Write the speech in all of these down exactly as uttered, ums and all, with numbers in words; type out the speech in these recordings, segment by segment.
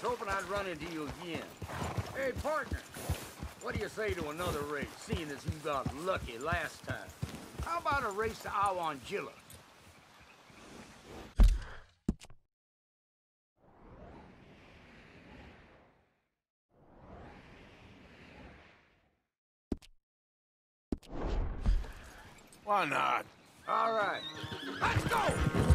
hoping I'd run into you again. Hey, partner, what do you say to another race, seeing as you got lucky last time? How about a race to Awangilla? Why not? All right, let's go!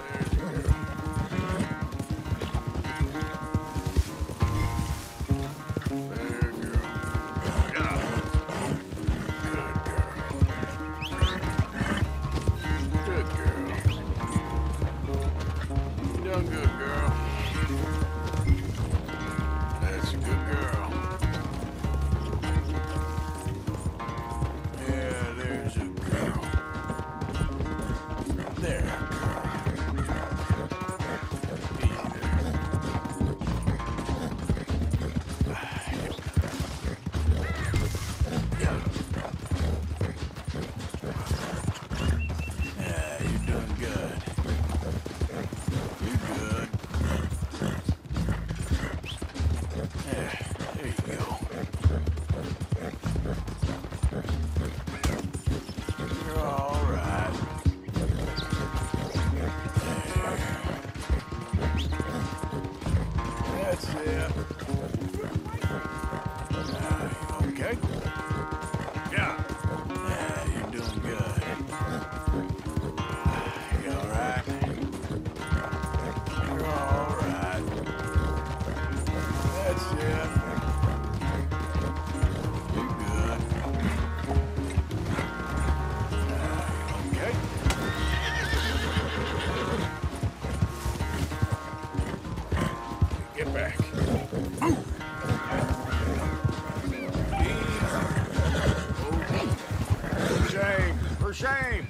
For shame!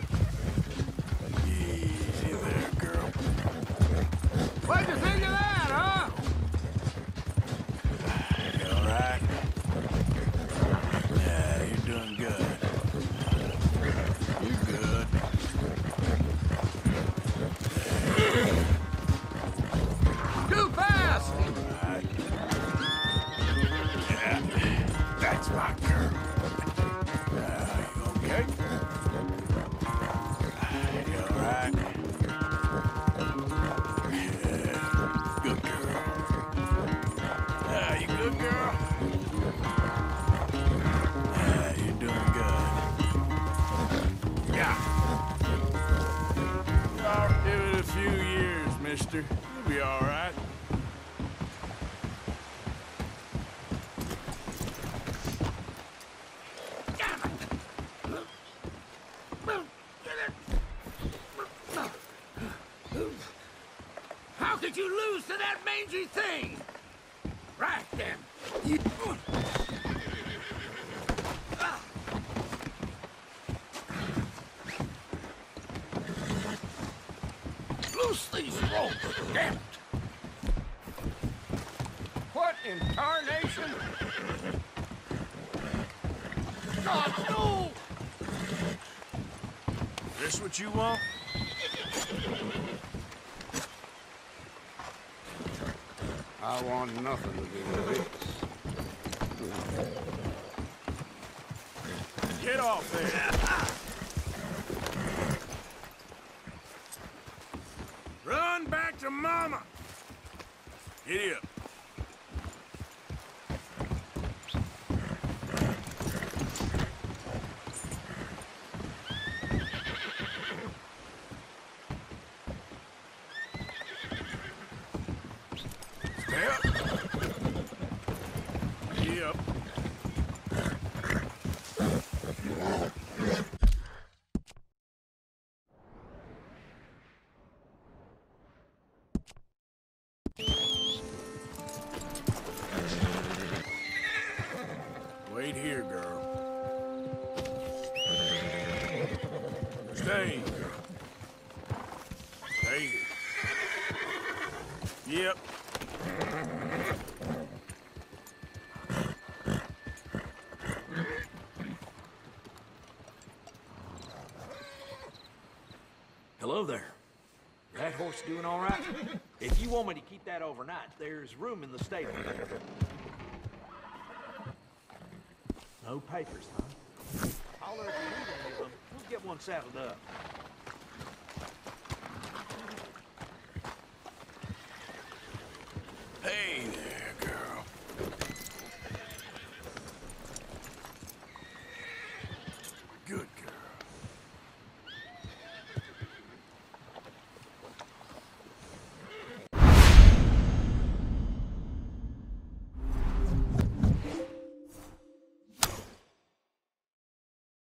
Easy there, girl. What'd you think of that, huh? You all right? Yeah, you're doing good. You're good. Too fast! All right. Yeah, that's my girl. Uh, you okay? Mister, you'll be all right. How could you lose to that mangy thing? Right then. Loose these ropes, damn it! What in tarnation? God, no! This what you want? I want nothing to do with this. Get off there! Run back to Mama! Giddy up. Stay up. Giddy up. Wait here, girl. Stay. Stay here. Yep. Hello there. That horse doing all right? If you want me to keep that overnight, there's room in the stable. No papers, huh? Holler if you need any of them. We'll get one saddled up.